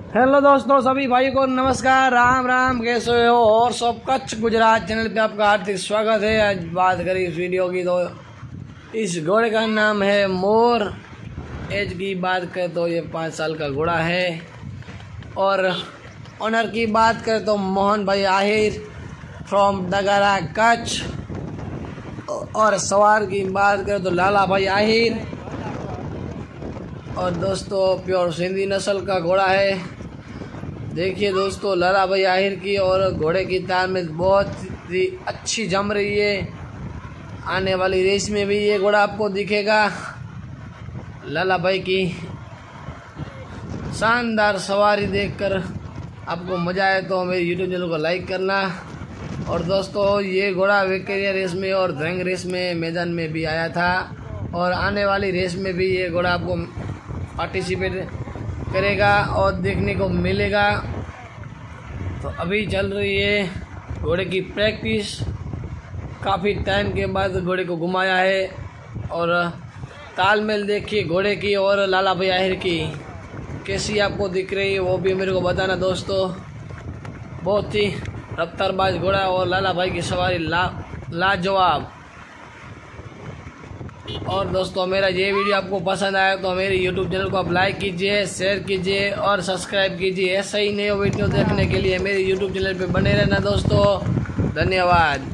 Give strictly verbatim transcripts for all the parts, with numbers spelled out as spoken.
Hello दोस्तों, सभी भाई को नमस्कार, राम राम, कैसे हो? और सब कच्छ गुजरात चैनल पे आपका हार्दिक स्वागत है। आज बात करें इस वीडियो की तो इस घोड़े का नाम है मोर। एज की बात करें तो ये पाँच साल का घोड़ा है। और ऑनर की बात करें तो मोहन भाई आहिर फ्रॉम डगारा कच्छ। और सवार की बात करें तो लाला भाई आहिर। और दोस्तों प्योर सिंधी नस्ल का घोड़ा है। देखिए दोस्तों, लाला भाई आहिर की और घोड़े की तालमेल बहुत ही अच्छी जम रही है। आने वाली रेस में भी ये घोड़ा आपको दिखेगा। लाला भाई की शानदार सवारी देखकर आपको मज़ा आए तो मेरे यूट्यूब चैनल को लाइक करना। और दोस्तों ये घोड़ा वेकेरिया रेस में और ड्रैंग रेस में मैदान में भी आया था और आने वाली रेस में भी ये घोड़ा आपको पार्टिसिपेट करेगा और देखने को मिलेगा। तो अभी चल रही है घोड़े की प्रैक्टिस। काफ़ी टाइम के बाद घोड़े को घुमाया है और तालमेल देखिए घोड़े की और लाला भाई आहिर की कैसी आपको दिख रही है वो भी मेरे को बताना दोस्तों। बहुत ही रफ्तारबाज घोड़ा और लाला भाई की सवारी ला लाजवाब। और दोस्तों मेरा ये वीडियो आपको पसंद आया तो मेरे यूट्यूब चैनल को आप लाइक कीजिए, शेयर कीजिए और सब्सक्राइब कीजिए। ऐसा ही नए वीडियो देखने के लिए मेरे यूट्यूब चैनल पे बने रहना दोस्तों। धन्यवाद।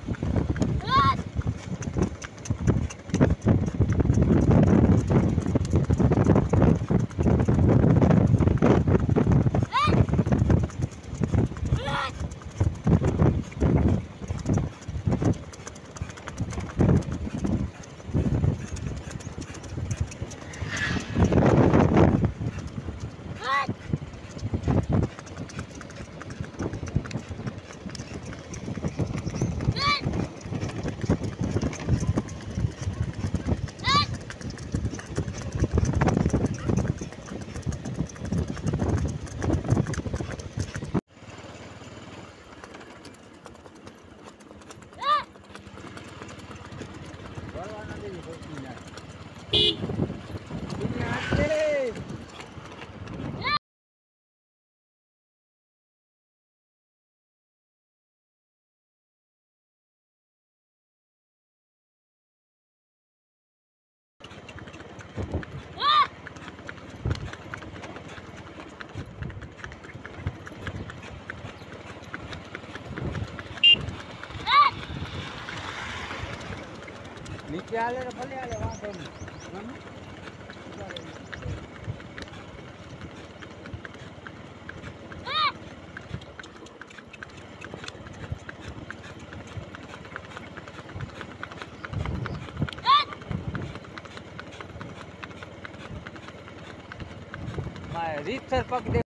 नीचे आ ले भले आ ले वहां तो मैं रीत सर पक दे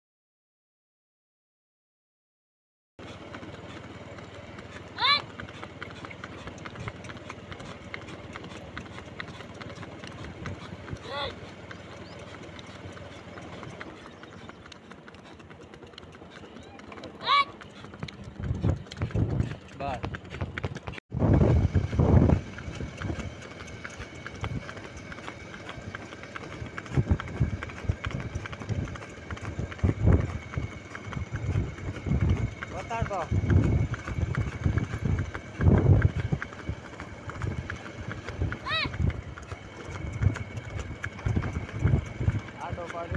बस बता दो आटो पाड़े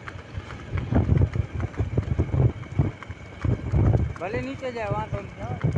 भले नीचे जाए वहाँ तो